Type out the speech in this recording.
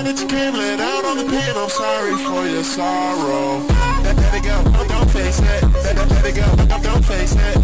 that you came, lay down on the pain. I'm sorry for your sorrow. Let it go, don't face it. Let it go, don't face it.